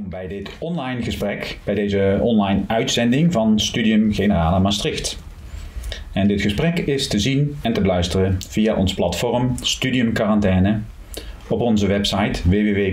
Welkom bij dit online gesprek, bij deze online uitzending van Studium Generale Maastricht. En dit gesprek is te zien en te beluisteren via ons platform Studium Quarantaine op onze website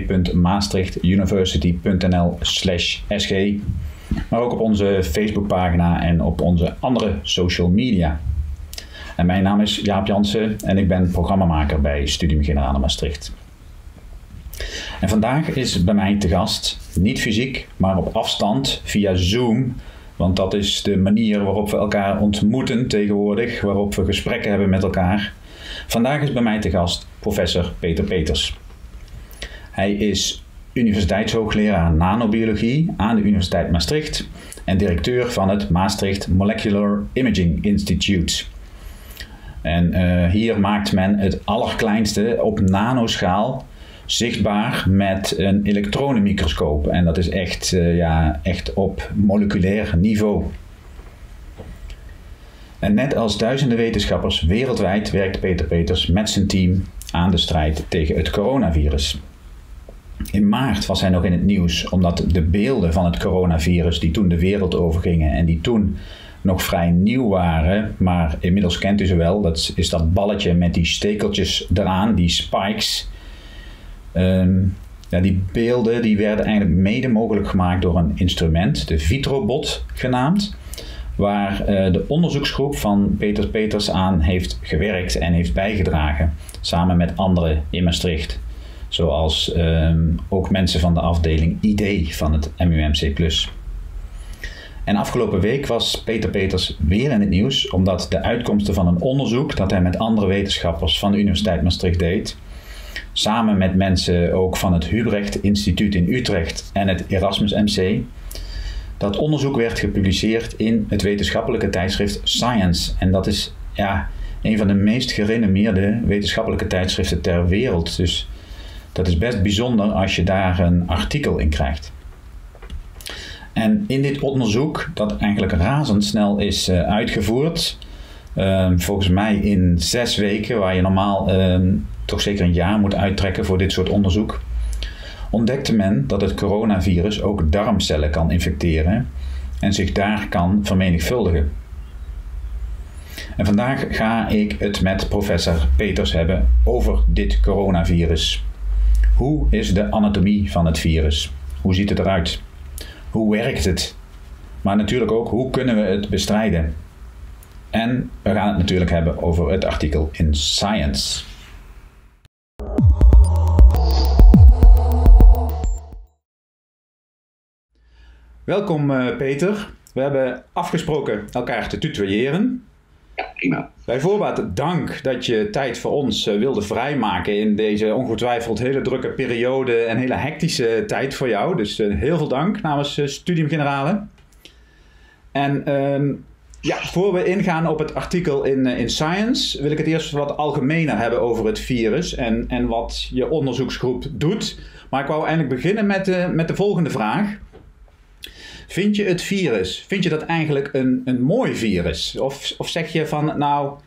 www.maastrichtuniversity.nl/sg, maar ook op onze Facebookpagina en op onze andere social media. En mijn naam is Jaap Jansen en ik ben programmamaker bij Studium Generale Maastricht. En vandaag is bij mij te gast, niet fysiek, maar op afstand via Zoom. Want dat is de manier waarop we elkaar ontmoeten tegenwoordig, waarop we gesprekken hebben met elkaar. Vandaag is bij mij te gast professor Peter Peters. Hij is universiteitshoogleraar nanobiologie aan de Universiteit Maastricht en directeur van het Maastricht Molecular Imaging Institute. En hier maakt men het allerkleinste op nanoschaal zichtbaar met een elektronenmicroscoop. En dat is echt op moleculair niveau. En net als duizenden wetenschappers wereldwijd werkt Peter Peters met zijn team aan de strijd tegen het coronavirus. In maart was hij nog in het nieuws omdat de beelden van het coronavirus die toen de wereld overgingen en die toen nog vrij nieuw waren, maar inmiddels kent u ze wel, dat is dat balletje met die stekeltjes eraan, die spikes. Die beelden die werden eigenlijk mede mogelijk gemaakt door een instrument, de Vitrobot genaamd, waar de onderzoeksgroep van Peter Peters aan heeft gewerkt en heeft bijgedragen, samen met anderen in Maastricht, zoals ook mensen van de afdeling ID van het MUMC+. En afgelopen week was Peter Peters weer in het nieuws, omdat de uitkomsten van een onderzoek dat hij met andere wetenschappers van de Universiteit Maastricht deed, samen met mensen ook van het Hubrecht Instituut in Utrecht en het Erasmus MC. Dat onderzoek werd gepubliceerd in het wetenschappelijke tijdschrift Science. En dat is een van de meest gerenommeerde wetenschappelijke tijdschriften ter wereld. Dus dat is best bijzonder als je daar een artikel in krijgt. En in dit onderzoek, dat eigenlijk razendsnel is uitgevoerd, volgens mij in 6 weken, waar je normaal toch zeker een jaar moet uittrekken voor dit soort onderzoek, ontdekte men dat het coronavirus ook darmcellen kan infecteren en zich daar kan vermenigvuldigen. En vandaag ga ik het met professor Peters hebben over dit coronavirus. Hoe is de anatomie van het virus? Hoe ziet het eruit? Hoe werkt het? Maar natuurlijk ook, hoe kunnen we het bestrijden? En we gaan het natuurlijk hebben over het artikel in Science. Welkom Peter. We hebben afgesproken elkaar te tutoyeren. Ja, prima. Bij voorbaat dank dat je tijd voor ons wilde vrijmaken in deze ongetwijfeld hele drukke periode en hele hectische tijd voor jou. Dus heel veel dank namens Studium Generale. En voor we ingaan op het artikel in Science, wil ik het eerst wat algemener hebben over het virus en wat je onderzoeksgroep doet. Maar ik wou eigenlijk beginnen met de volgende vraag. Vind je het virus, vind je dat eigenlijk een mooi virus? Of zeg je van,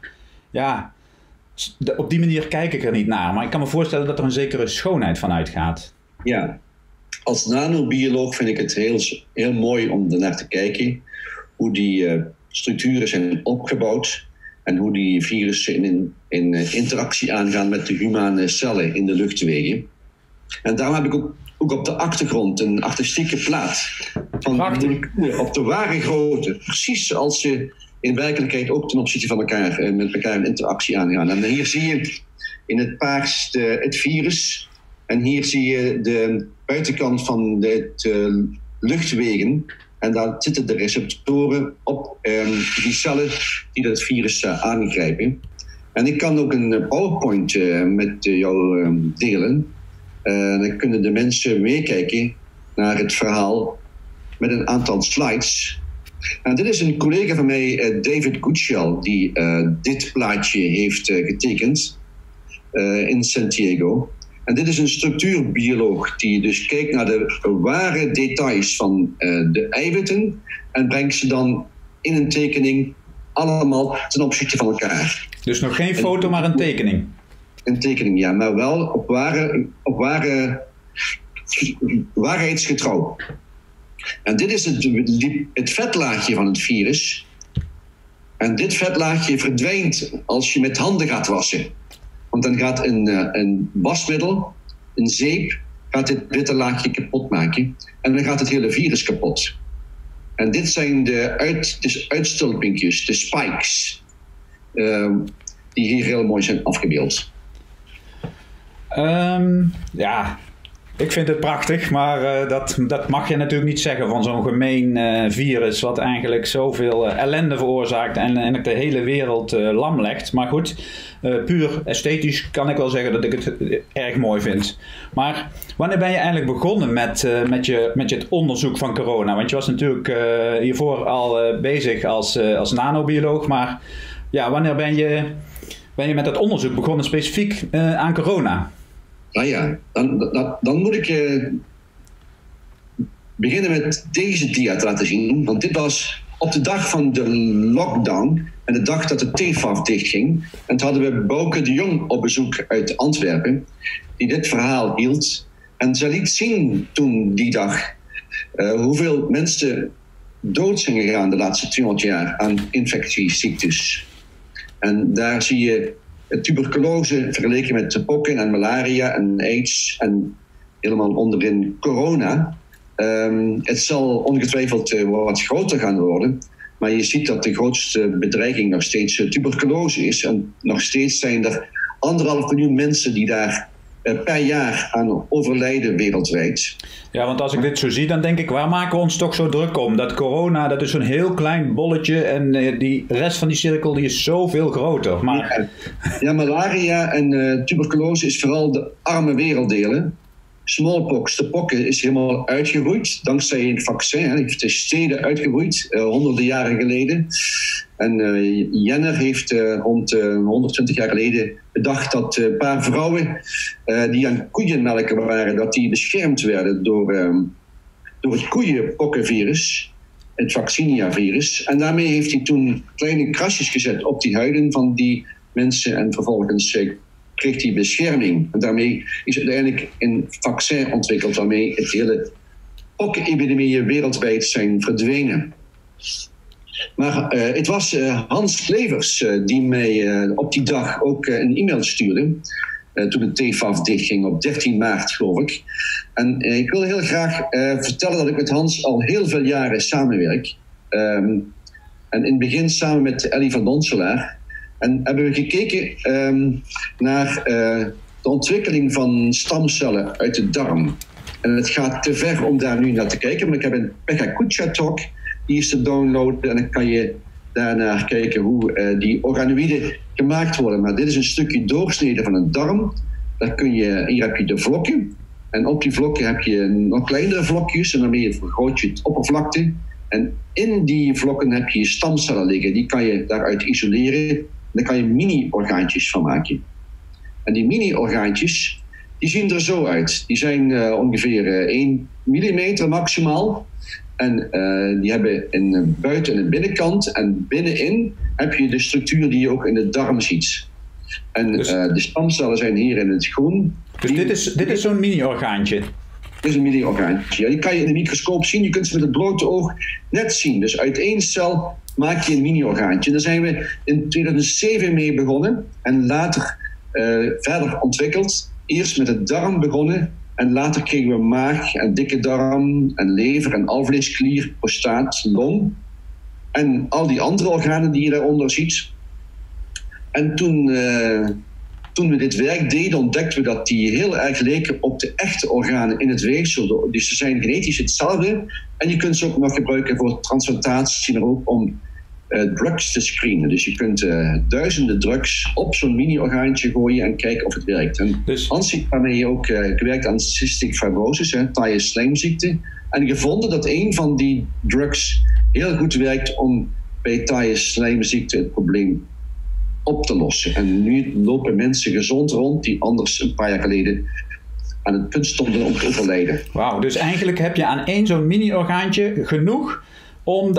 op die manier kijk ik er niet naar. Maar ik kan me voorstellen dat er een zekere schoonheid van uitgaat. Ja, als nanobioloog vind ik het heel mooi om ernaar te kijken. Hoe die structuren zijn opgebouwd. En hoe die virussen in interactie aangaan met de humane cellen in de luchtwegen. En daarom heb ik ook op de achtergrond een artistieke plaat van moleculen op de ware grootte. Precies zoals ze in werkelijkheid ook ten opzichte van elkaar met elkaar in interactie aangaan. En hier zie je in het paars het virus. En hier zie je de buitenkant van de luchtwegen. En daar zitten de receptoren op die cellen die dat virus aangrijpen. En ik kan ook een PowerPoint met jou delen. Dan kunnen de mensen meekijken naar het verhaal met een aantal slides. En dit is een collega van mij, David Gutschall, die dit plaatje heeft getekend in San Diego. En dit is een structuurbioloog die dus kijkt naar de ware details van de eiwitten en brengt ze dan in een tekening allemaal ten opzichte van elkaar. Dus nog geen foto, maar een tekening? Een tekening, ja, maar wel op ware waarheidsgetrouw. En dit is het vetlaagje van het virus. En dit vetlaagje verdwijnt als je met handen gaat wassen. Want dan gaat een wasmiddel, een zeep, gaat dit witte laagje kapot maken. En dan gaat het hele virus kapot. En dit zijn de uitstulpingjes, de spikes, die hier heel mooi zijn afgebeeld. Ja, ik vind het prachtig, maar dat mag je natuurlijk niet zeggen van zo'n gemeen virus wat eigenlijk zoveel ellende veroorzaakt en de hele wereld lam legt. Maar goed, puur esthetisch kan ik wel zeggen dat ik het erg mooi vind. Maar wanneer ben je eigenlijk begonnen met het onderzoek van corona? Want je was natuurlijk hiervoor al bezig als nanobioloog, maar ja, wanneer ben je met het onderzoek begonnen specifiek aan corona? Nou ja, dan moet ik beginnen met deze dia te laten zien. Want dit was op de dag van de lockdown en de dag dat de TFAF dichtging. En toen hadden we Bouke de Jong op bezoek uit Antwerpen, die dit verhaal hield. En ze liet zien toen die dag hoeveel mensen dood zijn gegaan de laatste 200 jaar aan infectieziektes. En daar zie je tuberculose vergeleken met de pokken en malaria en AIDS en helemaal onderin corona. Het zal ongetwijfeld wat groter gaan worden, maar je ziet dat de grootste bedreiging nog steeds tuberculose is. En nog steeds zijn er 1,5 miljoen mensen die daar per jaar aan overlijden wereldwijd. Ja, want als ik dit zo zie, dan denk ik, waar maken we ons toch zo druk om? Dat corona, dat is zo'n heel klein bolletje en die rest van die cirkel die is zoveel groter. Maar... Ja, malaria en tuberculose is vooral de arme werelddelen. Smallpox, de pokken, is helemaal uitgeroeid dankzij een vaccin. Het heeft de steden uitgeroeid, honderden jaren geleden. En Jenner heeft rond 120 jaar geleden bedacht dat een paar vrouwen die aan koeienmelken waren, dat die beschermd werden door het koeienpokkenvirus, het vaccinia-virus. En daarmee heeft hij toen kleine krasjes gezet op die huiden van die mensen en vervolgens kreeg hij bescherming. En daarmee is uiteindelijk een vaccin ontwikkeld waarmee het hele pokkenepidemieën wereldwijd zijn verdwenen. Maar het was Hans Klevers die mij op die dag ook een e-mail stuurde. Toen de TFAF dichtging op 13 maart, geloof ik. En ik wil heel graag vertellen dat ik met Hans al heel veel jaren samenwerk. En in het begin samen met Ellie van Donselaar. En hebben we gekeken naar de ontwikkeling van stamcellen uit de darm. En het gaat te ver om daar nu naar te kijken. Maar ik heb een Pekka Kucha talk, die is te downloaden. En dan kan je daarnaar kijken hoe die organoïden gemaakt worden. Maar dit is een stukje doorsnede van een darm. Hier heb je de vlokken. En op die vlokken heb je nog kleinere vlokjes. En daarmee vergroot je het oppervlakte. En in die vlokken heb je stamcellen liggen. Die kan je daaruit isoleren. Daar kan je mini-orgaantjes van maken. En die mini-orgaantjes, die zien er zo uit. Die zijn ongeveer 1 millimeter maximaal. En die hebben een buiten- en een binnenkant. En binnenin heb je de structuur die je ook in de darm ziet. En dus, de stamcellen zijn hier in het groen. Dus dit is zo'n mini-orgaantje? Dit is een mini-orgaantje. Ja, die kan je in de microscoop zien. Je kunt ze met het blote oog net zien. Dus uit één cel maak je een mini-orgaantje. Daar zijn we in 2007 mee begonnen. En later verder ontwikkeld. Eerst met de darm begonnen. En later kregen we maag en dikke darm en lever en alvleesklier, prostaat, long. En al die andere organen die je daaronder ziet. En toen we dit werk deden, ontdekten we dat die heel erg leken op de echte organen in het weefsel. Dus ze zijn genetisch hetzelfde. En je kunt ze ook nog gebruiken voor transplantatie, maar ook om drugs te screenen. Dus je kunt duizenden drugs op zo'n mini-orgaantje gooien en kijken of het werkt. En Hans heeft daarmee ook gewerkt aan cystic fibrosis, taaie slijmziekte. En gevonden dat een van die drugs heel goed werkt om bij taaie slijmziekte het probleem op te lossen. En nu lopen mensen gezond rond die anders een paar jaar geleden aan het punt stonden om te overlijden. Wauw, dus eigenlijk heb je aan één zo'n mini-orgaantje genoeg om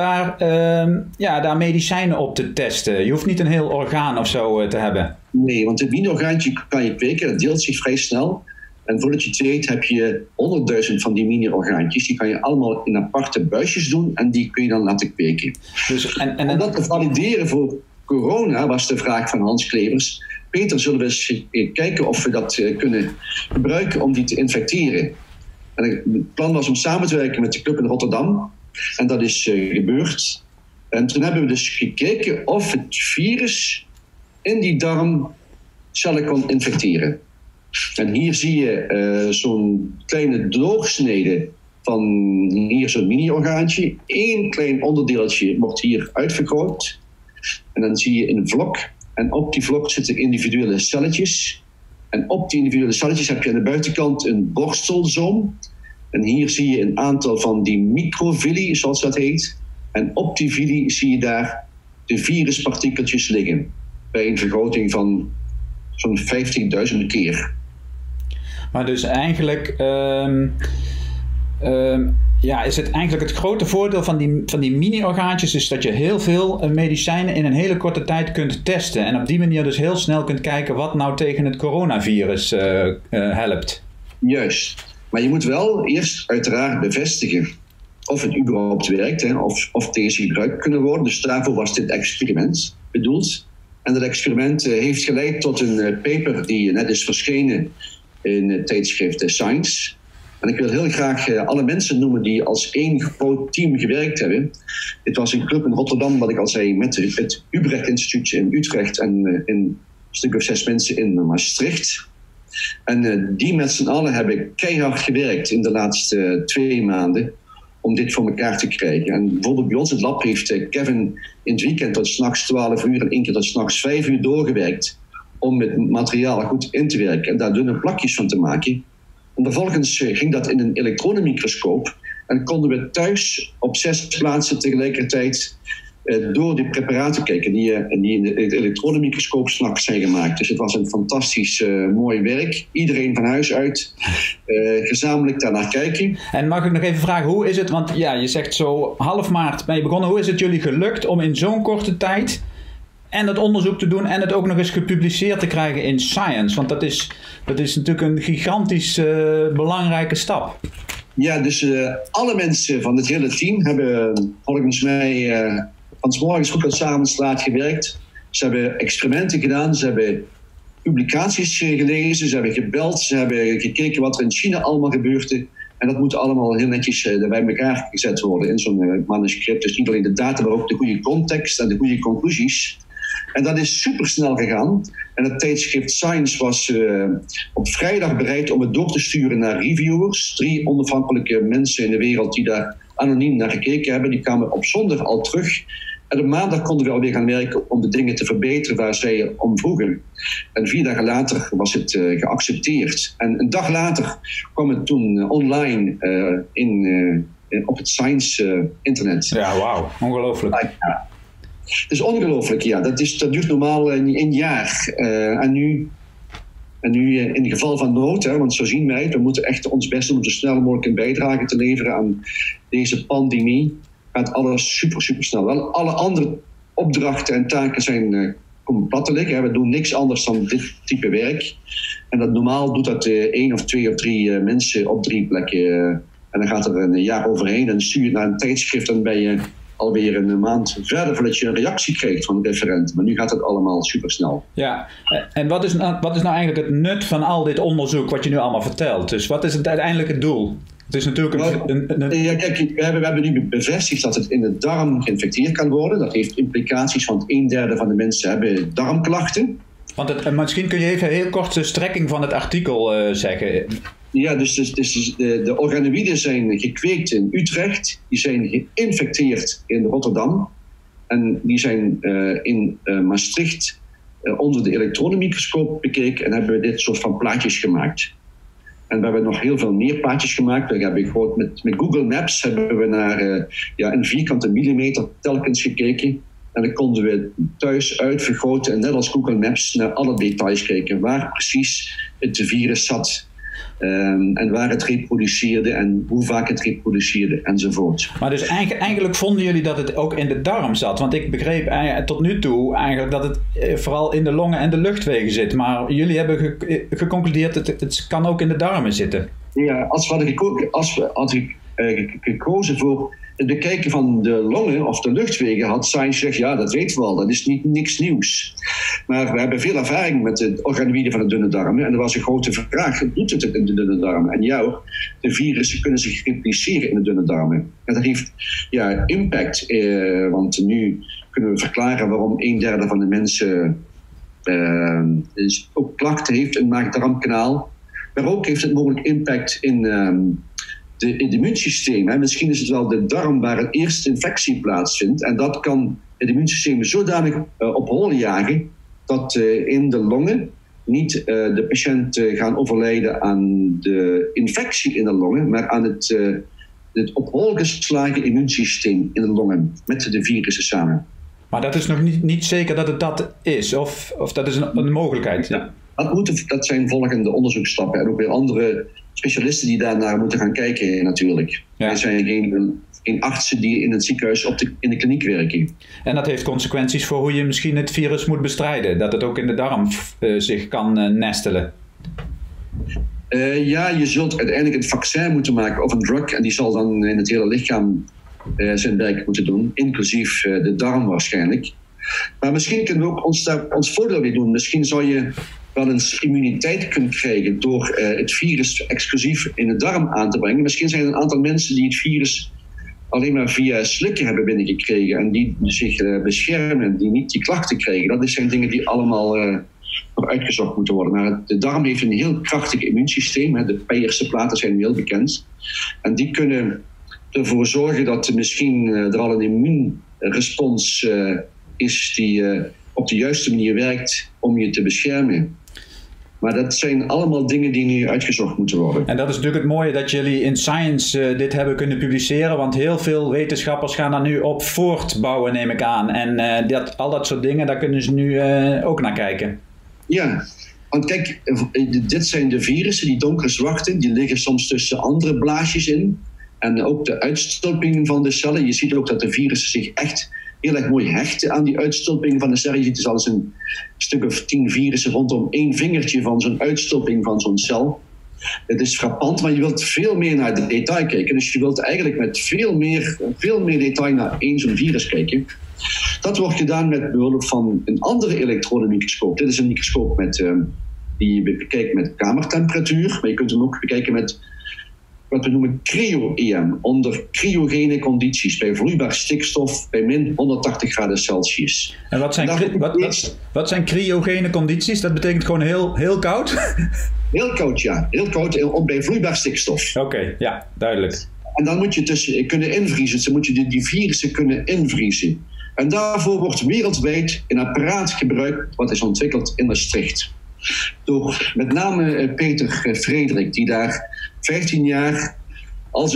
daar medicijnen op te testen. Je hoeft niet een heel orgaan of zo te hebben. Nee, want het mini-orgaantje kan je kweken, dat deelt zich vrij snel. En voordat je het weet heb je 100.000 van die mini-orgaantjes. Die kan je allemaal in aparte buisjes doen en die kun je dan laten kweken. Dus, om dat te valideren voor corona was de vraag van Hans Klevers: Peter, zullen we eens kijken of we dat kunnen gebruiken om die te infecteren? En het plan was om samen te werken met de club in Rotterdam. En dat is gebeurd. En toen hebben we dus gekeken of het virus in die darmcellen kon infecteren. En hier zie je zo'n kleine doorsnede van hier zo'n mini-orgaantje. Eén klein onderdeeltje wordt hier uitvergroot. En dan zie je een vlok. En op die vlok zitten individuele celletjes. En op die individuele celletjes heb je aan de buitenkant een borstelzoom. En hier zie je een aantal van die microvilli, zoals dat heet. En op die villi zie je daar de viruspartikeltjes liggen. Bij een vergroting van zo'n 50.000 keer. Maar dus eigenlijk is het eigenlijk het grote voordeel van die mini-orgaantjes is dat je heel veel medicijnen in een hele korte tijd kunt testen. En op die manier dus heel snel kunt kijken wat nou tegen het coronavirus helpt. Juist. Maar je moet wel eerst uiteraard bevestigen of het überhaupt werkt, hè, of deze gebruikt kunnen worden. Dus daarvoor was dit experiment bedoeld. En dat experiment heeft geleid tot een paper die net is verschenen in het tijdschrift Science. En ik wil heel graag alle mensen noemen die als één groot team gewerkt hebben. Dit was een club in Rotterdam, wat ik al zei, met het Ubrecht Instituut in Utrecht en een stuk of 6 mensen in Maastricht. En die met z'n allen hebben keihard gewerkt in de laatste 2 maanden om dit voor elkaar te krijgen. En bijvoorbeeld bij ons in het lab heeft Kevin in het weekend tot 's nachts 12 uur en één keer tot 's nachts 5 uur doorgewerkt om het materiaal goed in te werken en daar dunne plakjes van te maken. En vervolgens ging dat in een elektronenmicroscoop en konden we thuis op 6 plaatsen tegelijkertijd door die preparaten kijken die in de elektronenmicroscoop 's nachts zijn gemaakt. Dus het was een fantastisch mooi werk. Iedereen van huis uit gezamenlijk daarnaar kijken. En mag ik nog even vragen, hoe is het, want ja, je zegt zo half maart ben je begonnen. Hoe is het jullie gelukt om in zo'n korte tijd en het onderzoek te doen en het ook nog eens gepubliceerd te krijgen in Science? Want dat is natuurlijk een gigantisch belangrijke stap. Ja, dus alle mensen van het hele team hebben volgens mij van 's morgens goed tot 's avonds laat gewerkt. Ze hebben experimenten gedaan, ze hebben publicaties gelezen, ze hebben gebeld, ze hebben gekeken wat er in China allemaal gebeurde. En dat moet allemaal heel netjes bij elkaar gezet worden in zo'n manuscript. Dus niet alleen de data, maar ook de goede context en de goede conclusies. En dat is supersnel gegaan. En het tijdschrift Science was op vrijdag bereid om het door te sturen naar reviewers. 3 onafhankelijke mensen in de wereld die daar anoniem naar gekeken hebben. Die kwamen op zondag al terug. En op maandag konden we alweer gaan werken om de dingen te verbeteren waar zij om vroegen. En 4 dagen later was het geaccepteerd. En een dag later kwam het toen online op het Science internet. Ja, wauw. Ongelooflijk. Ja. Het is ongelooflijk, ja. Dat duurt normaal een jaar. En nu in het geval van nood, hè, want zo zien wij het, we moeten echt ons best doen om zo snel mogelijk een bijdrage te leveren aan deze pandemie. Gaat alles super snel. Wel, alle andere opdrachten en taken zijn komen plat te liggen. We doen niks anders dan dit type werk. En dat normaal doet dat 1 of 2 of 3 mensen op 3 plekken. En dan gaat er een jaar overheen en stuur je het naar een tijdschrift en ben je alweer een maand verder voordat je een reactie krijgt van de referent. Maar nu gaat het allemaal supersnel. Ja, en wat is nou eigenlijk het nut van al dit onderzoek wat je nu allemaal vertelt? Dus wat is het uiteindelijke doel? Het is natuurlijk Ja, kijk, we hebben nu bevestigd dat het in de darm geïnfecteerd kan worden. Dat heeft implicaties, want 1/3 van de mensen hebben darmklachten. Want misschien kun je even heel kort de strekking van het artikel zeggen. Ja, dus de organoïden zijn gekweekt in Utrecht. Die zijn geïnfecteerd in Rotterdam. En die zijn in Maastricht onder de elektronenmicroscoop bekeken. En hebben we dit soort van plaatjes gemaakt. En we hebben nog heel veel meer plaatjes gemaakt. We hebben gewoon met Google Maps hebben we naar een vierkante millimeter telkens gekeken. En dan konden we thuis uitvergroten en net als Google Maps naar alle details kijken. Waar precies het virus zat. En waar het reproduceerde en hoe vaak het reproduceerde enzovoort. Maar dus eigenlijk vonden jullie dat het ook in de darm zat? Want ik begreep tot nu toe eigenlijk dat het vooral in de longen en de luchtwegen zit. Maar jullie hebben geconcludeerd dat het kan ook in de darmen zitten. Ja, als we hadden gekozen voor het bekijken van de longen of de luchtwegen, had science gezegd, ja, dat weten we al, dat is niks nieuws. Maar we hebben veel ervaring met de organoïden van de dunne darmen. En er was een grote vraag, doet het in de dunne darmen? En ja, de virussen kunnen zich repliceren in de dunne darmen. En dat heeft impact, want nu kunnen we verklaren waarom 1/3 van de mensen ook klachten heeft in het maag-darmkanaal. Maar ook heeft het mogelijk impact in het immuunsysteem. Hè. Misschien is het wel de darm waar een eerste infectie plaatsvindt. En dat kan het immuunsysteem zodanig op hol jagen dat in de longen niet de patiënt gaan overlijden aan de infectie in de longen, maar aan het op hol geslagen immuunsysteem in de longen met de virussen samen. Maar dat is nog niet zeker dat het dat is, of dat is een mogelijkheid? Ja. Dat zijn volgende onderzoeksstappen en ook weer andere specialisten die daarnaar moeten gaan kijken natuurlijk. Ja. Er zijn geen artsen die in het ziekenhuis in de kliniek werken. En dat heeft consequenties voor hoe je misschien het virus moet bestrijden. Dat het ook in de darm zich kan nestelen. Ja, je zult uiteindelijk een vaccin moeten maken of een drug. En die zal dan in het hele lichaam zijn werk moeten doen. Inclusief de darm waarschijnlijk. Maar misschien kunnen we ook ons voordeel weer doen. Misschien zou je wel eens immuniteit kunnen krijgen door het virus exclusief in de darm aan te brengen. Misschien zijn er een aantal mensen die het virus alleen maar via slikken hebben binnengekregen en die zich beschermen, die niet die klachten krijgen. Dat zijn dingen die allemaal nog uitgezocht moeten worden. Maar de darm heeft een heel krachtig immuunsysteem. De Peyerse platen zijn heel bekend. En die kunnen ervoor zorgen dat misschien er al een immuunrespons is die op de juiste manier werkt om je te beschermen. Maar dat zijn allemaal dingen die nu uitgezocht moeten worden. En dat is natuurlijk het mooie dat jullie in Science dit hebben kunnen publiceren. Want heel veel wetenschappers gaan daar nu op voortbouwen, neem ik aan. En al dat soort dingen, daar kunnen ze nu ook naar kijken. Ja, want kijk, dit zijn de virussen, die donkere zwarte. Die liggen soms tussen andere blaasjes in. En ook de uitstulpingen van de cellen. Je ziet ook dat de virussen zich echt heel erg mooi hechten aan die uitstulping van de cel. Je ziet dus al eens een stuk of 10 virussen rondom 1 vingertje van zo'n uitstulping van zo'n cel. Het is frappant, maar je wilt veel meer naar de detail kijken. Dus je wilt eigenlijk met veel meer detail naar één zo'n virus kijken. Dat wordt gedaan met behulp van een andere elektronenmicroscoop. Dit is een microscoop die je bekijkt met kamertemperatuur. Maar je kunt hem ook bekijken met wat we noemen cryo-EM, onder cryogene condities, bij vloeibaar stikstof, bij min 180 graden Celsius. En wat zijn cryogene condities? Dat betekent gewoon heel koud? Heel koud, ja. Heel koud bij vloeibaar stikstof. Oké, ja, duidelijk. En dan moet je dus kunnen invriezen. Dus dan moet je die virussen kunnen invriezen. En daarvoor wordt wereldwijd een apparaat gebruikt wat is ontwikkeld in Maastricht. Door met name Peter Frederik, die daar 15 jaar als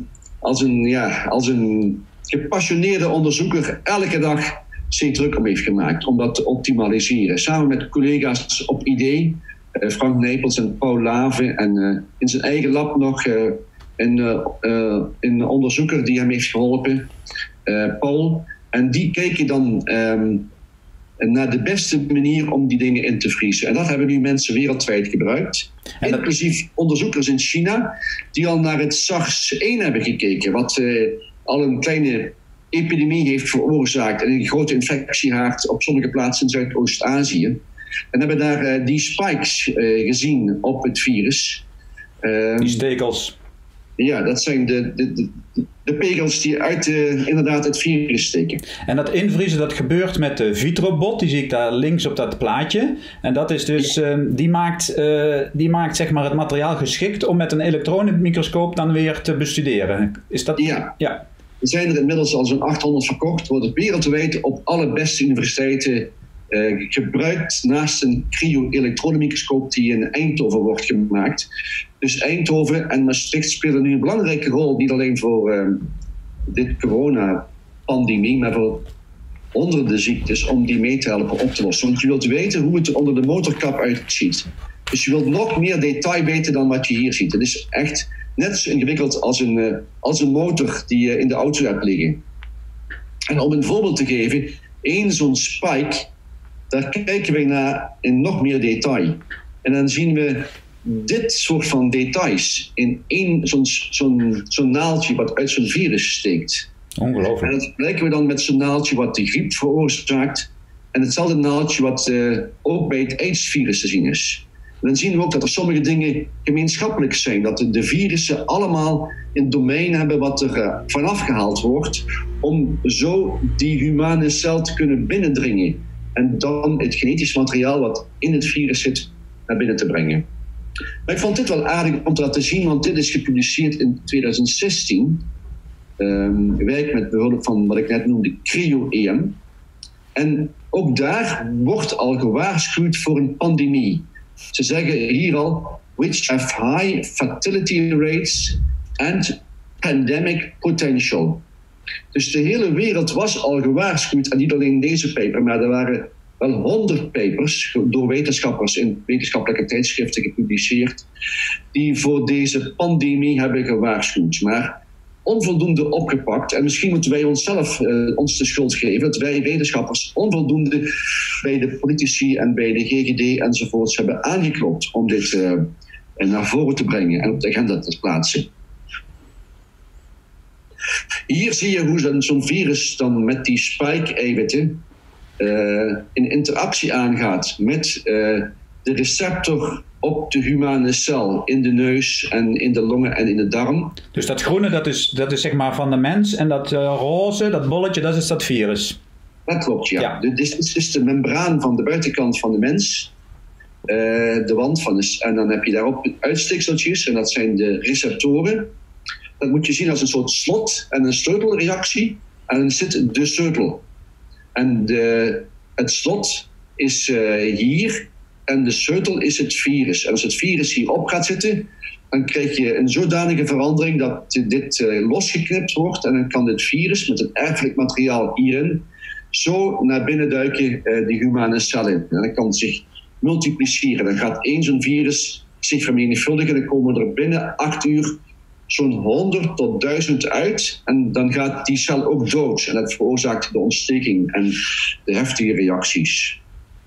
een gepassioneerde onderzoeker elke dag zich druk om heeft gemaakt om dat te optimaliseren. Samen met collega's op idee, Frank Nijpels en Paul Lave, en in zijn eigen lab nog een onderzoeker die hem heeft geholpen, Paul. En die keken dan naar de beste manier om die dingen in te vriezen. En dat hebben nu mensen wereldwijd gebruikt. Inclusief onderzoekers in China die al naar het SARS-1 hebben gekeken, wat al een kleine epidemie heeft veroorzaakt en een grote infectiehaard op sommige plaatsen in Zuidoost-Azië. En hebben daar die spikes gezien op het virus. Die stekels. Ja, dat zijn de pegels die uit inderdaad het virus steken. En dat invriezen, dat gebeurt met de Vitrobot. Die zie ik daar links op dat plaatje. En dat is dus, die maakt zeg maar het materiaal geschikt om met een elektronenmicroscoop dan weer te bestuderen. Is dat? Ja. Er zijn er inmiddels al zo'n 800 verkocht. Worden wereldwijd op alle beste universiteiten gebruikt, naast een cryo-elektronenmicroscoop die in Eindhoven wordt gemaakt. Dus Eindhoven en Maastricht spelen nu een belangrijke rol, niet alleen voor dit coronapandemie, maar voor honderden ziektes, om die mee te helpen op te lossen. Want je wilt weten hoe het er onder de motorkap uitziet. Dus je wilt nog meer detail weten dan wat je hier ziet. Het is echt net zo ingewikkeld als een motor die je in de auto hebt liggen. En om een voorbeeld te geven, één zo'n spike, daar kijken wij naar in nog meer detail. En dan zien we dit soort van details in één zo'n naaldje wat uit zo'n virus steekt. Ongelooflijk. En dat vergelijken we dan met zo'n naaldje wat de griep veroorzaakt. En hetzelfde naaldje wat ook bij het AIDS-virus te zien is. En dan zien we ook dat er sommige dingen gemeenschappelijk zijn. Dat de virussen allemaal een domein hebben wat er vanaf gehaald wordt. Om zo die humane cel te kunnen binnendringen. En dan het genetisch materiaal wat in het virus zit naar binnen te brengen. Maar ik vond dit wel aardig om te laten zien. Want dit is gepubliceerd in 2016. Werk met behulp van wat ik net noemde Cryo-EM. En ook daar wordt al gewaarschuwd voor een pandemie. Ze zeggen hier al, which have high fertility rates and pandemic potential. Dus de hele wereld was al gewaarschuwd, en niet alleen deze paper, maar er waren wel 100 papers door wetenschappers in wetenschappelijke tijdschriften gepubliceerd, die voor deze pandemie hebben gewaarschuwd. Maar onvoldoende opgepakt. En misschien moeten wij onszelf ons de schuld geven dat wij wetenschappers onvoldoende bij de politici en bij de GGD enzovoorts hebben aangeklopt om dit naar voren te brengen en op de agenda te plaatsen. Hier zie je hoe zo'n virus dan met die spike-eiwitten in interactie aangaat met de receptor op de humane cel in de neus en in de longen en in de darm. Dus dat groene, dat is zeg maar van de mens, en dat roze, dat bolletje, dat is dat virus. Dat klopt, ja. Dit is de membraan van de buitenkant van de mens. De wand van en dan heb je daarop uitsteekseltjes en dat zijn de receptoren. Dat moet je zien als een soort slot en een sleutelreactie. En dan zit de sleutel. En het slot is hier. En de sleutel is het virus. En als het virus hierop gaat zitten, dan krijg je een zodanige verandering dat dit losgeknipt wordt. En dan kan dit virus met het erfelijk materiaal hierin zo naar binnen duiken de humane cel in. En dan kan het zich multipliceren. Dan gaat één zo'n virus zich vermenigvuldigen. En dan komen er binnen 8 uur zo'n 100 tot 1000 uit. En dan gaat die cel ook dood. En dat veroorzaakt de ontsteking en de heftige reacties.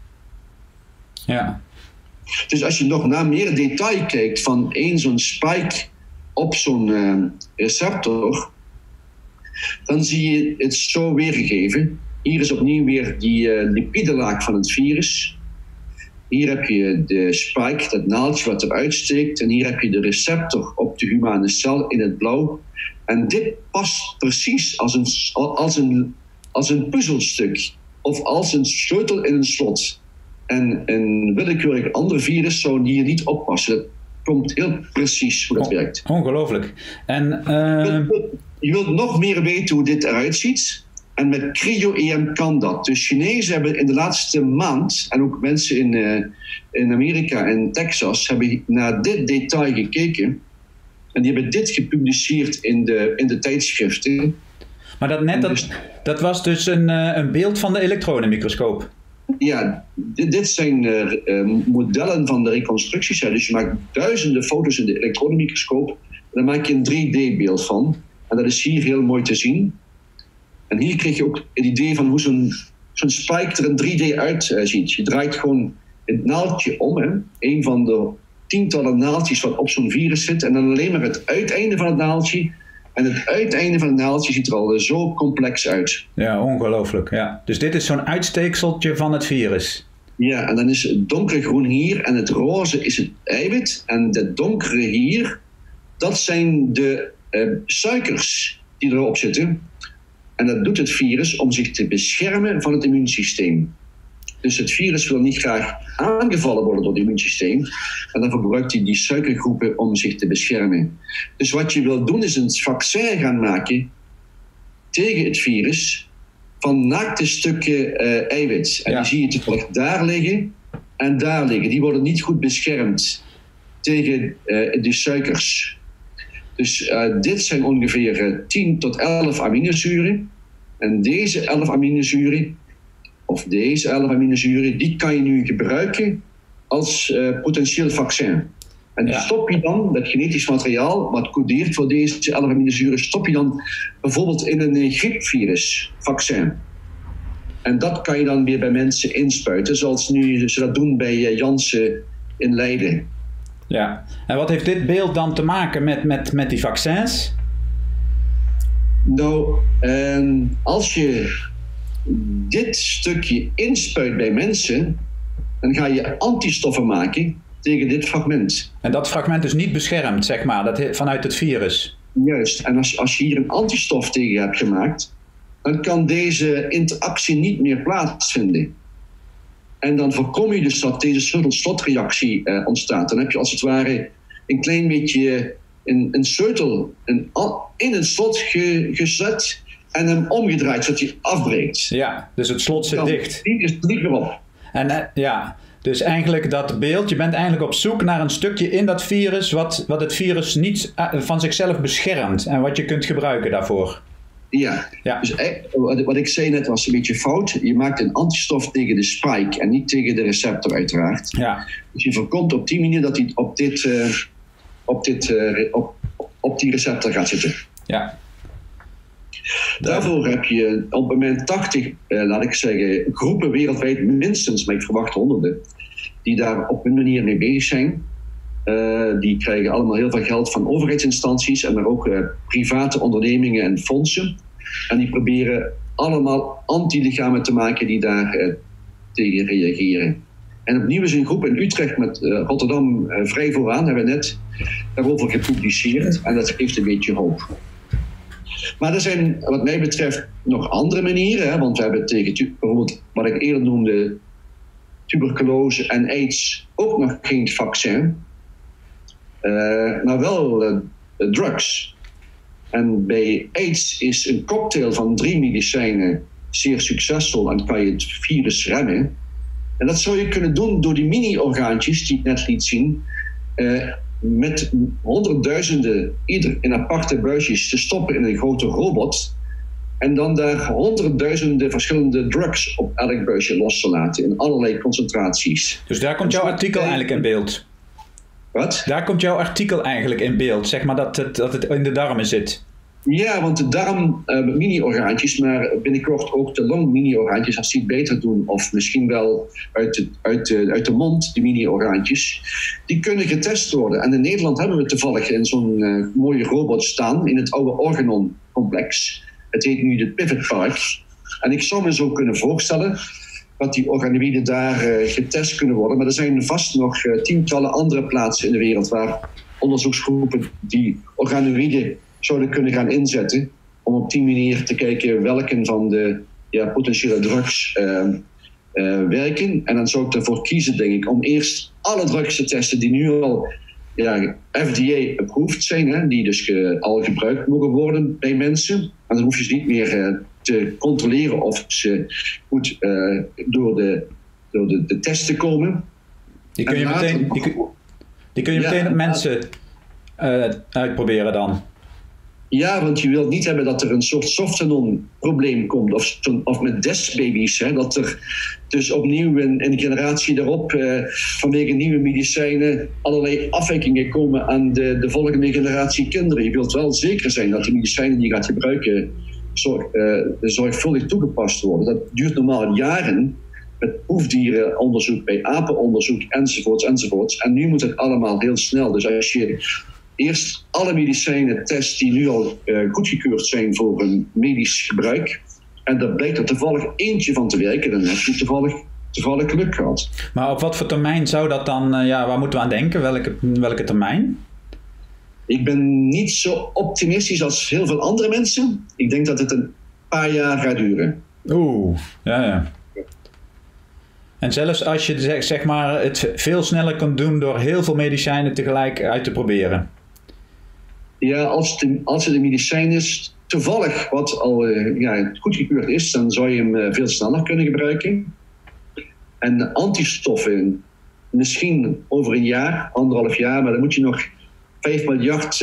Ja. Dus als je nog naar meer detail kijkt van één zo'n spike op zo'n receptor, dan zie je het zo weergegeven. Hier is opnieuw weer die lipidelaag van het virus. Hier heb je de spike, dat naaldje wat eruit steekt. En hier heb je de receptor op de humane cel in het blauw. En dit past precies als een puzzelstuk. Of als een sleutel in een slot. En een willekeurig ander virus zou hier niet oppassen. Dat komt heel precies hoe dat werkt. Ongelooflijk. En, je wilt nog meer weten hoe dit eruit ziet. En met Cryo-EM kan dat. Dus Chinezen hebben in de laatste maand, en ook mensen in Amerika en Texas, hebben naar dit detail gekeken. En die hebben dit gepubliceerd in de tijdschriften. Maar dat was dus een beeld van de elektronenmicroscoop. Ja, dit zijn modellen van de reconstructies. Dus je maakt duizenden foto's in de elektronenmicroscoop. En dan maak je een 3D-beeld van. En dat is hier heel mooi te zien. En hier krijg je ook het idee van hoe zo'n spike er in 3D uitziet. Je draait gewoon het naaldje om. Hè? Een van de tientallen naaldjes wat op zo'n virus zit. En dan alleen maar het uiteinde van het naaldje. En het uiteinde van het naaldje ziet er al zo complex uit. Ja, ongelooflijk. Ja. Dus dit is zo'n uitsteekseltje van het virus. Ja, en dan is het donkergroen hier en het roze is het eiwit. En het donkere hier, dat zijn de suikers die erop zitten. En dat doet het virus om zich te beschermen van het immuunsysteem. Dus het virus wil niet graag aangevallen worden door het immuunsysteem. En dan gebruikt hij die suikergroepen om zich te beschermen. Dus wat je wil doen is een vaccin gaan maken tegen het virus van naakte stukken eiwit. En die zie je toevallig daar liggen en daar liggen. Die worden niet goed beschermd tegen de suikers. Dus dit zijn ongeveer 10 tot 11 aminozuren. En deze 11 aminozuren, of deze 11 aminozuren, die kan je nu gebruiken als potentieel vaccin. En die stop je dan, dat genetisch materiaal, wat codeert voor deze 11 aminozuren, stop je dan bijvoorbeeld in een griepvirusvaccin. En dat kan je dan weer bij mensen inspuiten, zoals nu ze dat doen bij Janssen in Leiden. Ja, en wat heeft dit beeld dan te maken met die vaccins? Nou, als je dit stukje inspuit bij mensen, dan ga je antistoffen maken tegen dit fragment. En dat fragment is niet beschermd, zeg maar, vanuit het virus? Juist, en als je hier een antistof tegen hebt gemaakt, dan kan deze interactie niet meer plaatsvinden. En dan voorkom je dus dat deze sleutel-slotreactie ontstaat. Dan heb je als het ware een klein beetje een sleutel in een slot gezet en hem omgedraaid zodat hij afbreekt. Ja, dus het slot zit dicht. Die is niet meer op. En dus eigenlijk dat beeld, je bent eigenlijk op zoek naar een stukje in dat virus wat het virus niet van zichzelf beschermt en wat je kunt gebruiken daarvoor. Ja. Dus wat ik zei net was een beetje fout. Je maakt een antistof tegen de spike en niet tegen de receptor uiteraard. Ja. Dus je voorkomt op die manier dat hij op die receptor gaat zitten. Ja. Daarvoor heb je op het moment 80, laat ik zeggen, groepen wereldwijd minstens, maar ik verwacht honderden, die daar op een manier mee bezig zijn. Die krijgen allemaal heel veel geld van overheidsinstanties en maar ook private ondernemingen en fondsen. En die proberen allemaal antilichamen te maken die daar tegen reageren. En opnieuw is een groep in Utrecht met Rotterdam vrij vooraan, hebben we net daarover gepubliceerd. En dat geeft een beetje hoop. Maar er zijn wat mij betreft nog andere manieren. Hè? Want we hebben tegen bijvoorbeeld wat ik eerder noemde, tuberculose en AIDS ook nog geen vaccin. Maar wel drugs. En bij AIDS is een cocktail van 3 medicijnen zeer succesvol en kan je het virus remmen. En dat zou je kunnen doen door die mini-orgaantjes die ik net liet zien, met honderdduizenden ieder in aparte buisjes te stoppen in een grote robot. En dan daar honderdduizenden verschillende drugs op elk buisje los te laten in allerlei concentraties. Dus daar komt jouw artikel eigenlijk in beeld? Wat? Daar komt jouw artikel eigenlijk in beeld, zeg maar dat het in de darmen zit. Ja, want de darm mini-orgaantjes, maar binnenkort ook de long mini-orgaantjes, als die het beter doen, of misschien wel uit de mond, de mini-orgaantjes, die kunnen getest worden. En in Nederland hebben we toevallig in zo'n mooie robot staan, in het oude Organon-complex. Het heet nu de Pivot Park. En ik zou me zo kunnen voorstellen dat die organoïden daar getest kunnen worden. Maar er zijn vast nog tientallen andere plaatsen in de wereld waar onderzoeksgroepen die organoïden zouden kunnen gaan inzetten om op die manier te kijken welke van de potentiële drugs werken. En dan zou ik ervoor kiezen, denk ik, om eerst alle drugs te testen die nu al FDA-approved zijn, hè, die dus al gebruikt mogen worden bij mensen. En dan hoef je ze niet meer te controleren of ze goed door de testen komen. Die kun je meteen op mensen uitproberen dan. Ja, want je wilt niet hebben dat er een soort Softenon-probleem komt. Of met DES-baby's. Dat er dus opnieuw een generatie daarop vanwege nieuwe medicijnen allerlei afwijkingen komen aan de volgende generatie kinderen. Je wilt wel zeker zijn dat de medicijnen die je gaat gebruiken zorgvuldig toegepast worden. Dat duurt normaal jaren met proefdierenonderzoek, bij apenonderzoek enzovoorts. En nu moet het allemaal heel snel. Dus als je eerst alle medicijnen test die nu al goedgekeurd zijn voor een medisch gebruik, en daar blijkt er toevallig eentje van te werken, dan heb je toevallig geluk gehad. Maar op wat voor termijn zou dat dan, waar moeten we aan denken? Welke termijn? Ik ben niet zo optimistisch als heel veel andere mensen. Ik denk dat het een paar jaar gaat duren. Oeh, ja. En zelfs als je zeg maar het veel sneller kunt doen door heel veel medicijnen tegelijk uit te proberen. Ja, als het een medicijn is, toevallig wat al goedgekeurd is, dan zou je hem veel sneller kunnen gebruiken. En antistoffen, misschien over een jaar, 1,5 jaar, maar dan moet je nog 5 miljard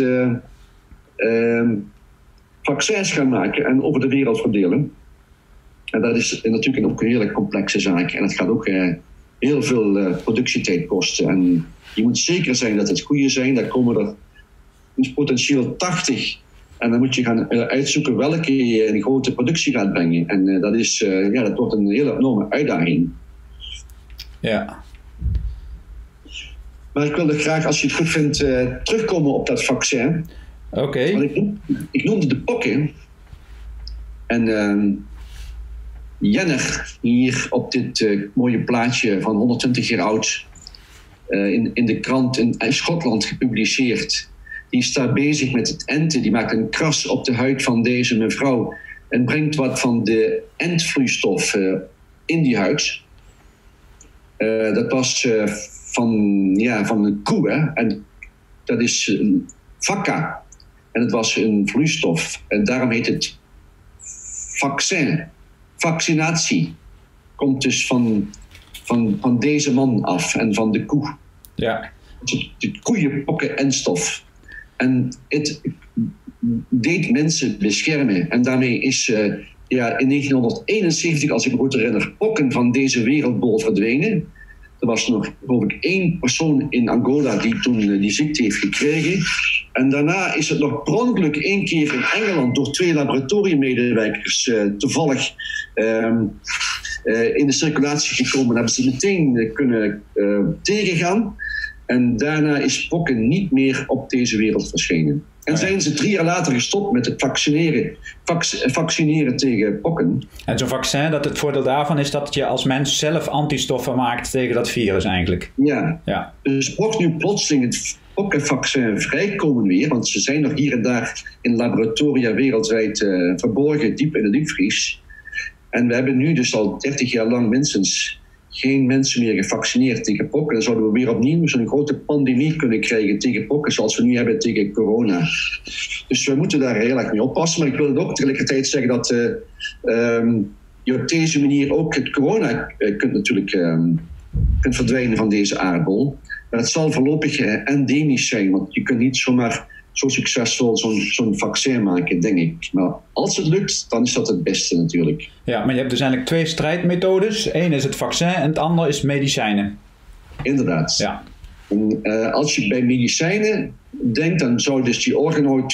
vaccins gaan maken en over de wereld verdelen. En dat is natuurlijk ook een hele complexe zaak. En het gaat ook heel veel productietijd kosten. En je moet zeker zijn dat het goede zijn. Daar komen er potentieel 80. En dan moet je gaan uitzoeken welke je in grote productie gaat brengen. En dat wordt een hele enorme uitdaging. Ja. Maar ik wilde graag, als je het goed vindt, terugkomen op dat vaccin. Oké. Ik noemde de pokken. En Jenner, hier op dit mooie plaatje van 120 jaar oud, in de krant in Schotland gepubliceerd. Die staat bezig met het enten. Die maakt een kras op de huid van deze mevrouw en brengt wat van de entvloeistof in die huid. Dat was van een koe, hè? En dat is vacca. En het was een vloeistof. En daarom heet het vaccin. Vaccinatie komt dus van deze man af en van de koe. Ja. De koeienpokken-enstof. En het deed mensen beschermen. En daarmee is in 1971, als ik me goed herinner, pokken van deze wereldbol verdwenen. Er was nog, geloof ik, 1 persoon in Angola die toen die ziekte heeft gekregen. En daarna is het nog per ongeluk 1 keer in Engeland door 2 laboratoriummedewerkers toevallig in de circulatie gekomen. Daar hebben ze meteen kunnen tegengaan. En daarna is pokken niet meer op deze wereld verschenen. En zijn ze 3 jaar later gestopt met het vaccineren tegen pokken. En zo'n vaccin, het voordeel daarvan is dat je als mens zelf antistoffen maakt tegen dat virus eigenlijk. Ja. Dus mocht nu plotseling het pokkenvaccin vrijkomen weer, want ze zijn nog hier en daar in laboratoria wereldwijd verborgen, diep in de diepvries. En we hebben nu dus al 30 jaar lang minstens geen mensen meer gevaccineerd tegen pokken. Dan zouden we weer opnieuw zo'n grote pandemie kunnen krijgen tegen pokken, zoals we nu hebben tegen corona. Dus we moeten daar heel erg mee oppassen. Maar ik wil ook tegelijkertijd zeggen dat je op deze manier ook het corona kunt verdwijnen van deze aardbol. Maar het zal voorlopig endemisch zijn, want je kunt niet zomaar zo succesvol zo'n vaccin maken, denk ik. Maar als het lukt, dan is dat het beste natuurlijk. Ja, maar je hebt dus eigenlijk 2 strijdmethodes. Eén is het vaccin en het andere is medicijnen. Inderdaad. Ja. En, als je bij medicijnen denkt, dan zou dus die organoid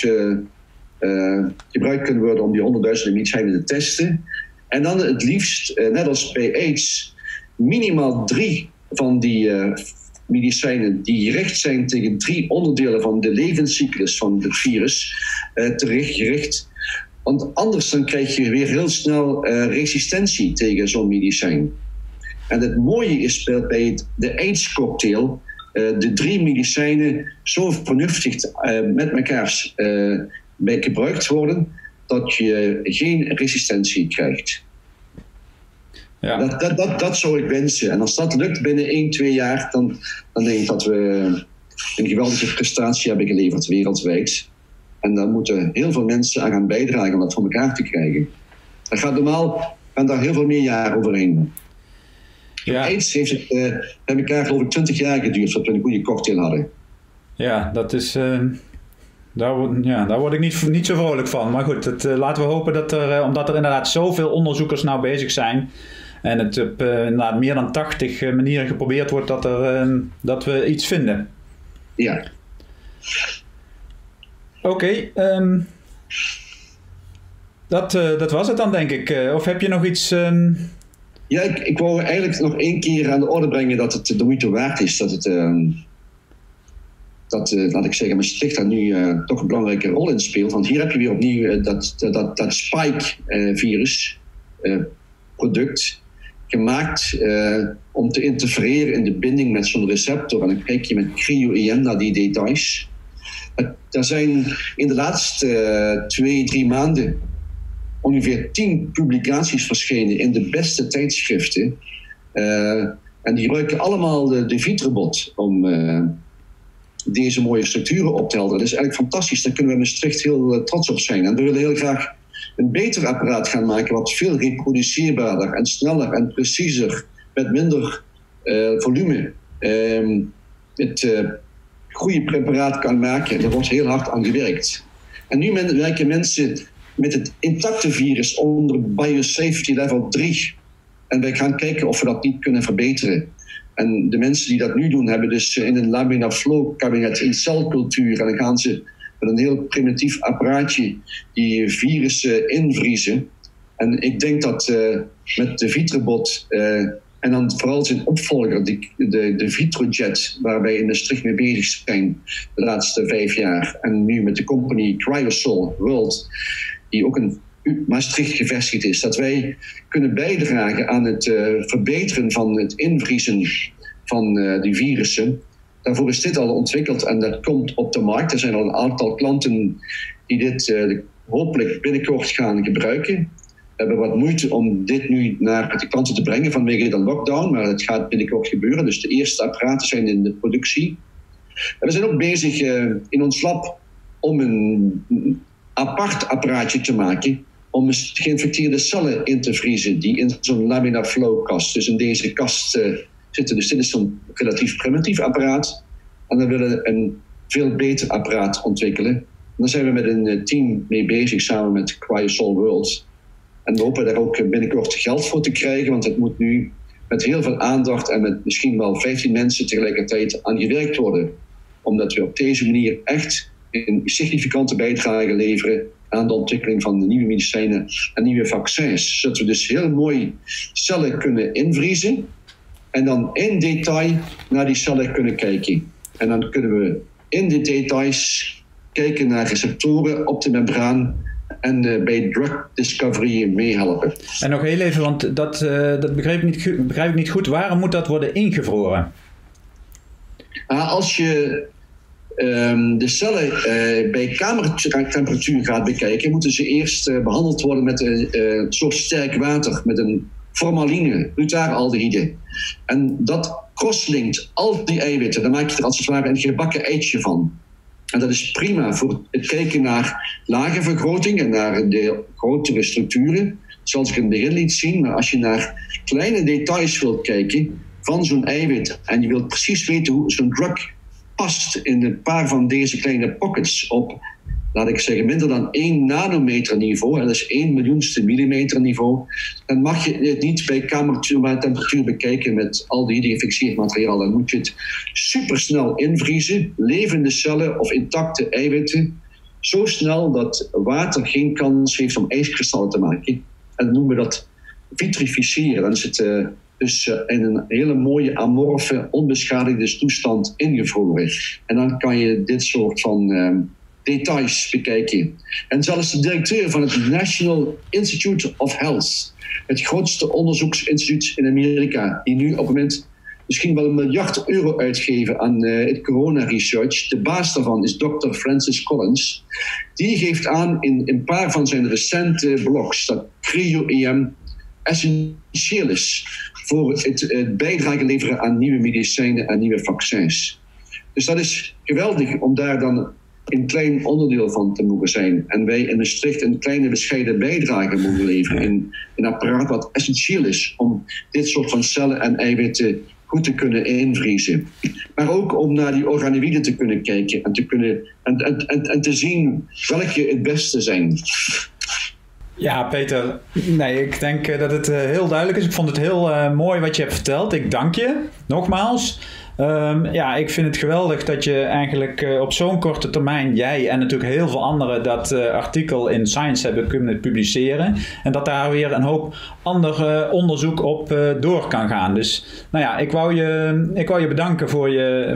gebruikt kunnen worden om die 100.000 medicijnen te testen. En dan het liefst, net als bij AIDS, minimaal 3 van die medicijnen die gericht zijn tegen 3 onderdelen van de levenscyclus van het virus gericht. Want anders dan krijg je weer heel snel resistentie tegen zo'n medicijn. En het mooie is bij de AIDS-cocktail, de 3 medicijnen zo vernuftig met elkaar gebruikt worden, dat je geen resistentie krijgt. Ja. Dat zou ik wensen. En als dat lukt binnen 1-2 jaar, dan denk ik dat we een geweldige prestatie hebben geleverd wereldwijd. En daar moeten heel veel mensen aan gaan bijdragen om dat voor elkaar te krijgen. Dat gaat normaal, gaan daar heel veel meer jaren overheen. Ja. AIDS heeft het bij elkaar geloof ik 20 jaar geduurd voordat we een goede cocktail hadden. Ja, dat is... Daar word ik niet zo vrolijk van. Maar goed, laten we hopen dat omdat er inderdaad zoveel onderzoekers nou bezig zijn en het op inderdaad meer dan 80 manieren geprobeerd wordt, dat we iets vinden. Ja. Oké, dat was het dan, denk ik. Of heb je nog iets... Ja, ik wou eigenlijk nog 1 keer aan de orde brengen dat het de moeite waard is. Dat het... laat ik zeggen, Maastricht daar nu toch een belangrijke rol in speelt. Want hier heb je weer opnieuw dat spike-virus product gemaakt om te interfereren in de binding met zo'n receptor. En dan kijk je met cryo-EM naar die details. Er zijn in de laatste 2-3 maanden ongeveer 10 publicaties verschenen in de beste tijdschriften. En die gebruiken allemaal de Vitrobot om deze mooie structuren op te helderen. Dat is eigenlijk fantastisch. Daar kunnen we in Maastricht heel trots op zijn. En we willen heel graag een beter apparaat gaan maken wat veel reproduceerbaarder en sneller en preciezer met minder volume het goede preparaat kan maken. Daar wordt heel hard aan gewerkt. En nu werken mensen met het intacte virus onder biosafety level 3. En wij gaan kijken of we dat niet kunnen verbeteren. En de mensen die dat nu doen, hebben dus in een laminar flow kabinet in celcultuur. En dan gaan ze met een heel primitief apparaatje die virussen invriezen. En ik denk dat met de Vitrobot en dan vooral zijn opvolger, de Vitrojet, waar wij in Maastricht mee bezig zijn de laatste 5 jaar. En nu met de company Cryosol World, die ook in Maastricht gevestigd is. Dat wij kunnen bijdragen aan het verbeteren van het invriezen van die virussen. Daarvoor is dit al ontwikkeld en dat komt op de markt. Er zijn al een aantal klanten die dit hopelijk binnenkort gaan gebruiken. We hebben wat moeite om dit nu naar de klanten te brengen vanwege de lockdown, maar het gaat binnenkort gebeuren. Dus de eerste apparaten zijn in de productie. En we zijn ook bezig in ons lab om een apart apparaatje te maken om geïnfecteerde cellen in te vriezen die in zo'n laminar flow kast, dus in deze kast zitten. Dus dit is zo'n relatief primitief apparaat. En dan willen we een veel beter apparaat ontwikkelen. En daar zijn we met een team mee bezig samen met Cryosol World. En we hopen daar ook binnenkort geld voor te krijgen, want het moet nu met heel veel aandacht en met misschien wel 15 mensen tegelijkertijd aan gewerkt worden. Omdat we op deze manier echt een significante bijdrage leveren aan de ontwikkeling van nieuwe medicijnen en nieuwe vaccins. Zodat we dus heel mooi cellen kunnen invriezen en dan in detail naar die cellen kunnen kijken. En dan kunnen we in de details kijken naar receptoren op de membraan en bij drug discovery meehelpen. En nog heel even, want dat begrijp ik niet goed. Waarom moet dat worden ingevroren? Als je de cellen bij kamertemperatuur gaat bekijken, moeten ze eerst behandeld worden met een soort sterk water, met een formaline, butyraldehyde. En dat crosslinkt al die eiwitten. Dan maak je er als het ware een gebakken eitje van. En dat is prima voor het kijken naar lagenvergroting en naar de grotere structuren, zoals ik in het begin liet zien. Maar als je naar kleine details wilt kijken van zo'n eiwit en je wilt precies weten hoe zo'n drug past in een paar van deze kleine pockets op, laat ik zeggen, minder dan 1 nanometer niveau, en dat is 1 miljoenste millimeter niveau, dan mag je het niet bij kamertemperatuur bekijken met aldehyde gefixeerd materiaal. Dan moet je het supersnel invriezen, levende cellen of intacte eiwitten, zo snel dat water geen kans heeft om ijskristallen te maken. En dan noemen we dat vitrificeren. Dan is het dus in een hele mooie amorfe, onbeschadigde toestand ingevroren. En dan kan je dit soort van details bekijken. En zelfs de directeur van het National Institute of Health, het grootste onderzoeksinstituut in Amerika, die nu op het moment misschien wel €1 miljard uitgeven aan het corona research. De baas daarvan is Dr. Francis Collins. Die geeft aan in een paar van zijn recente blogs dat cryo-EM essentieel is voor het bijdrage leveren aan nieuwe medicijnen en nieuwe vaccins. Dus dat is geweldig om daar dan een klein onderdeel van te mogen zijn. En wij in Maastricht een kleine bescheiden bijdrage mogen leveren in een apparaat wat essentieel is om dit soort van cellen en eiwitten goed te kunnen invriezen. Maar ook om naar die organoïden te kunnen kijken en te kunnen en te zien welke het beste zijn. Ja, Peter, nee, ik denk dat het heel duidelijk is. Ik vond het heel mooi wat je hebt verteld. Ik dank je, nogmaals. Ja, ik vind het geweldig dat je eigenlijk op zo'n korte termijn, jij en natuurlijk heel veel anderen, dat artikel in Science hebben kunnen publiceren. En dat daar weer een hoop ander onderzoek op door kan gaan. Dus nou ja, ik wou je bedanken voor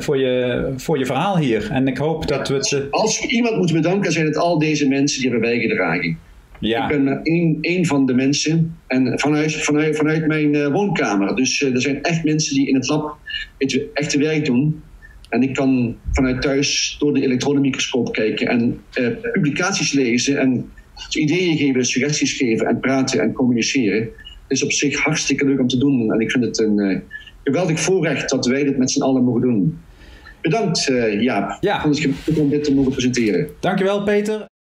je verhaal hier. En ik hoop dat we het... Als we iemand moeten bedanken, zijn het al deze mensen die hebben bijgedragen. Ja. Ik ben maar één van de mensen en vanuit mijn woonkamer. Dus er zijn echt mensen die in het lab het echte werk doen. En ik kan vanuit thuis door de elektronenmicroscoop kijken en publicaties lezen en ideeën geven, suggesties geven en praten en communiceren. Het is op zich hartstikke leuk om te doen en ik vind het een geweldig voorrecht dat wij dit met z'n allen mogen doen. Bedankt Jaap, ja. om dit te mogen presenteren. Dankjewel Peter.